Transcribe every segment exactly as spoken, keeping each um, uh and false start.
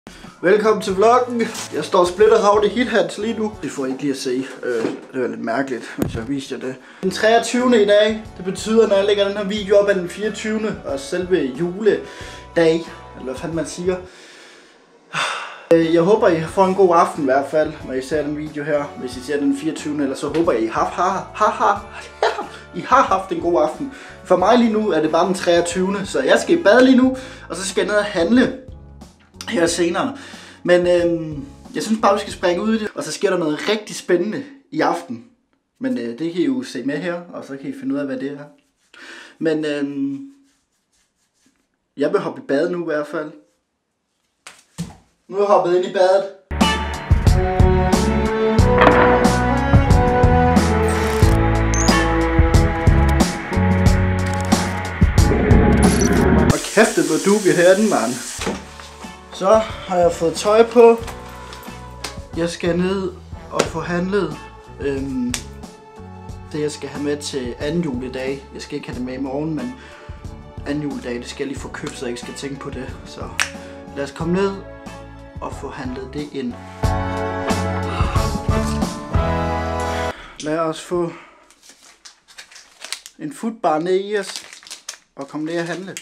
Velkommen til vloggen. Jeg står splitterhavt i HitHats lige nu. Det får I ikke lige at se. Øh, det var lidt mærkeligt, hvis jeg viste jer det. Den treogtyvende i dag. Det betyder, når jeg lægger den her video op, af den fireogtyvende og selve juledag. Eller hvad fanden man siger. Jeg håber, I får en god aften i hvert fald, når I ser den video her. Hvis I ser den fireogtyvende Eller så håber jeg, I har, har, har, har, I har haft en god aften. For mig lige nu er det bare den treogtyvende Så jeg skal i bad lige nu, og så skal jeg ned og handle her senere. Men øhm, jeg synes bare, vi skal springe ud i det. Og så sker der noget rigtig spændende i aften. Men øh, det kan I jo se med her, og så kan I finde ud af, hvad det er. Men øhm, jeg vil hoppe i bad nu i hvert fald. Nu er jeg hoppet ind i badet. Og kæft, det blev duket herden, mand. Så har jeg fået tøj på. Jeg skal ned og få handlet øhm, det, jeg skal have med til anden juledag. Jeg skal ikke have det med i morgen, men anden juledag, det skal jeg lige få købt, så jeg ikke skal tænke på det. Så lad os komme ned og få handlet det ind. Lad os få en foodbar ned i os og komme ned og handle.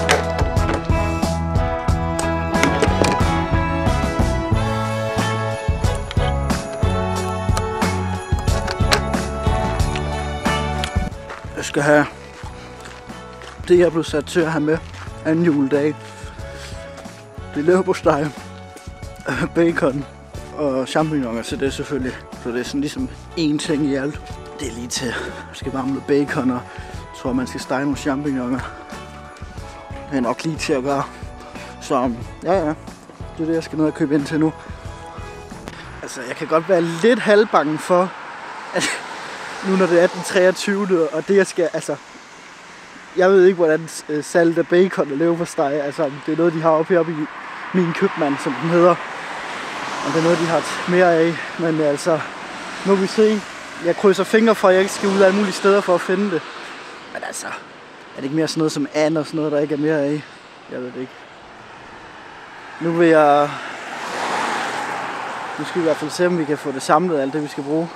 Jeg skal have det, jeg blev sat til at have med anden juledag. Det er leverpostej, bacon og champignoner til det selvfølgelig. Så det er sådan ligesom én ting i alt. Det er lige til. Man skal varme noget bacon, og jeg tror man skal stege nogle champignoner. Det er nok lige til at gøre. Så ja ja, det er det jeg skal ned og købe ind til nu. Altså jeg kan godt være lidt halvbange for, at nu når det er den treogtyvende og det jeg skal, altså jeg ved ikke hvordan salt af bacon og leverpostej, altså det er noget de har oppe heroppe i min købmand, som den hedder. Og det er noget de har mere af, men altså nu vil vi se. Jeg krydser fingre for at jeg ikke skal ud af alle mulige steder for at finde det. Men altså, er det ikke mere sådan noget som and og sådan noget der ikke er mere af? Jeg ved det ikke. Nu vil jeg Nu skal vi i hvert fald se om vi kan få det samlet, alt det vi skal bruge.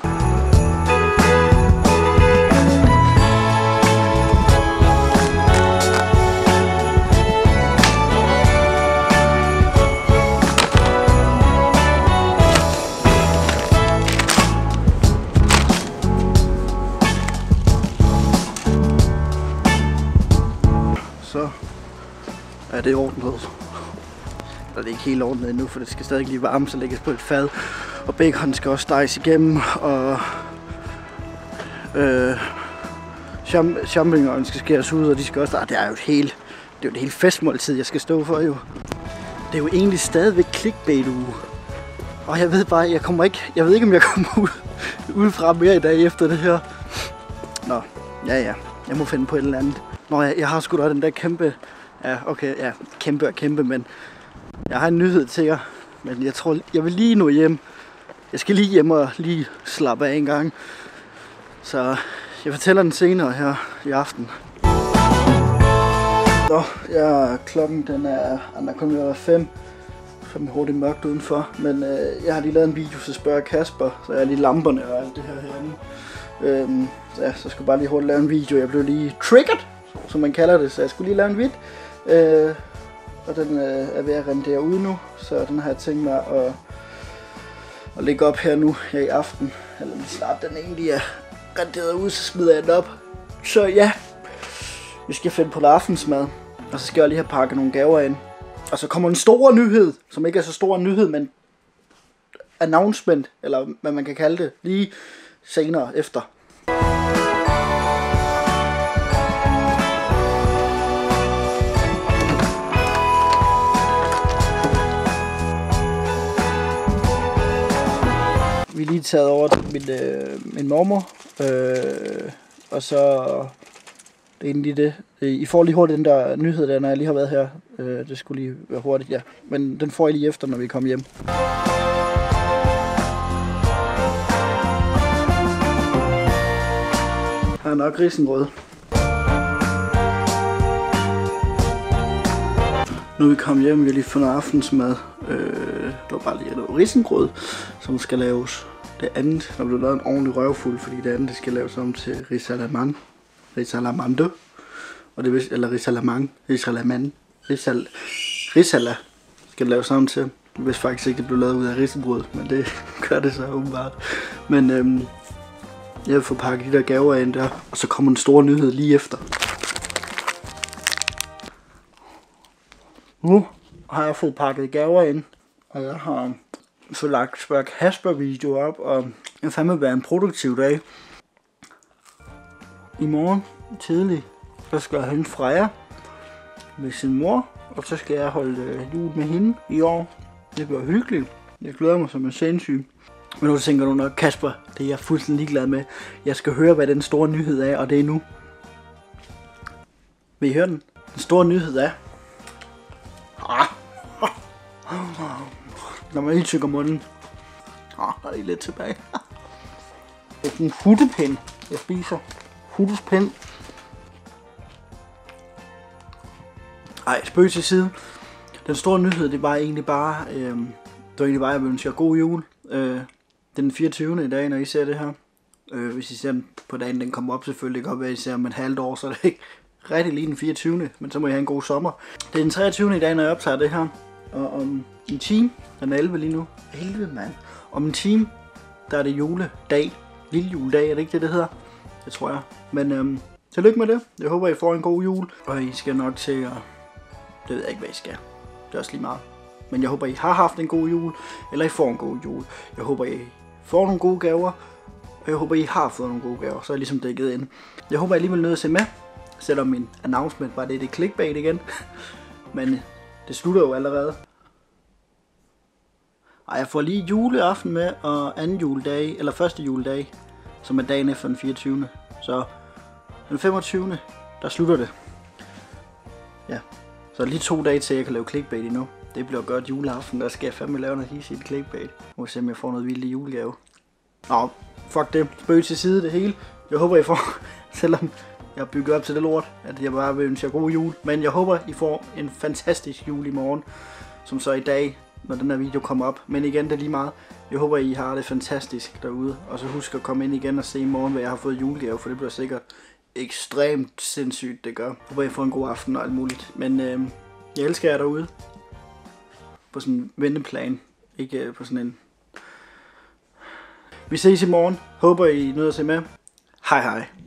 Så er det ordnet. Eller det er ikke helt ordnet endnu, for det skal stadig lige varme, så lægges på et fad. Og bacon skal også steges igennem, og øh, champignons skal skæres ud, og de skal også. Ah, det er jo et helt, det er jo et helt festmåltid, jeg skal stå for jo. Det er jo egentlig stadigvæk clickbait uge. Og jeg ved bare, jeg kommer ikke, jeg ved ikke om jeg kommer ud, ud fra mere i dag efter det her. Nå, ja ja, jeg må finde på et eller andet. Nå, jeg, jeg har sgu da den der kæmpe, ja okay, ja, kæmpe og kæmpe, men jeg har en nyhed til jer, men jeg tror, jeg vil lige nå hjem. Jeg skal lige hjem og lige slappe af en gang, så jeg fortæller den senere her i aften. Nå, ja, klokken den er, den er kun ved at være fem, fem hurtigt mørkt udenfor, men øh, jeg har lige lavet en video, så spørger Kasper, så jeg har lige lamperne og alt det her herinde. Øhm, så ja, så skulle jeg bare lige hurtigt lave en video, jeg blev lige triggered, som man kalder det, så jeg skulle lige lave en vid. Øh, og den øh, er ved at rendere ud nu, så den har jeg tænkt mig at, at lægge op her nu her i aften. Eller lige snart den egentlig er renderet ud, så smider jeg den op. Så ja, vi skal finde på aftensmad, og så skal jeg lige have pakket nogle gaver ind. Og så kommer en stor nyhed, som ikke er så stor en nyhed, men announcement, eller hvad man kan kalde det, lige senere efter. Vi er lige taget over til min, øh, min mormor, øh, og så det er egentlig det. I får lige hurtigt den der nyhed der, når jeg lige har været her. Øh, det skulle lige være hurtigt, ja. Men den får I lige efter, når vi kommer hjem. Her er nok risengrød. Nu er vi kommet hjem, vi har lige fundet aftensmad. Øh, det var bare lige noget risengrød, som skal laves. Det andet, der blev lavet en ordentlig røvfuld, fordi det andet det skal laves om til risalamande. Risalamande. Og det vil, eller risalamande. Risalamande. Risal, risala skal laves om til. Jeg vidste faktisk ikke, det blev lavet ud af risenbrød, men det gør det så åbenbart. Men øhm, jeg vil få pakket de der gaver ind der, og så kommer en stor nyhed lige efter. Nu har jeg fået pakket gaver ind, og jeg har fået lagt Spørg Kasper video op, og det fandme være en produktiv dag. I morgen tidlig, så skal jeg hente Freja med sin mor, og så skal jeg holde øh, jul med hende i år. Det bliver hyggeligt. Jeg glæder mig som en sindssyg. Men nu tænker du nok, Kasper, det er jeg fuldstændig ligeglad med. Jeg skal høre, hvad den store nyhed er, og det er nu. Vil I høre den? Den store nyhed er... Når man lige tykker munden. Ah, der er lige lidt tilbage. Det er sådan en huttepind, jeg spiser. Huttespind. Ej, spøg til side. Den store nyhed, det var egentlig bare, øh, det var egentlig bare, at jeg vil ønske jer god jul. Øh, den fireogtyvende i dag, når I ser det her. Øh, hvis I ser den på dagen, den kommer op selvfølgelig. Det kan godt være, at I ser om et halvt år, så er det ikke rigtig lige den fireogtyvende Men så må I have en god sommer. Det er den treogtyvende i dag, når jeg optager det her. Og om en time, den er elleve lige nu. elleve mand. Om en time, der er det juledag. Lille juledag, er det ikke det, det hedder? Det tror jeg. Men øhm, tillykke med det. Jeg håber, I får en god jul. Og I skal nok til at... Det ved jeg ikke, hvad I skal. Det er også lige meget. Men jeg håber, I har haft en god jul. Eller I får en god jul. Jeg håber, I får nogle gode gaver. Og jeg håber, I har fået nogle gode gaver. Så er jeg ligesom dækket ind. Jeg håber, I lige vil nødt at se med. Selvom min announcement var det, det clickbait igen. Men det slutter jo allerede. Ej, jeg får lige juleaften med, og anden juledag, eller første juledag, som er dagen efter den fireogtyvende Så den femogtyvende der slutter det. Ja, så lige to dage til, jeg kan lave clickbait endnu. Det bliver godt juleaften, der skal jeg fandme lave noget hisse i et clickbait. Må se, om jeg får noget vildt i julegave. Nå, fuck det. Spøg til side det hele. Jeg håber, I får, selvom jeg har bygget op til det lort, at jeg bare vil ønske jer god jul. Men jeg håber, I får en fantastisk jul i morgen, som så i dag, når den her video kommer op. Men igen, det er lige meget. Jeg håber, I har det fantastisk derude. Og så husk at komme ind igen og se i morgen, hvad jeg har fået i julegave, for det bliver sikkert ekstremt sindssygt, det gør. Jeg håber, I får en god aften og alt muligt. Men øh, jeg elsker jer derude. På sådan en venteplan. Ikke på sådan en... Vi ses i morgen. Håber, I nødt at se med. Hej hej.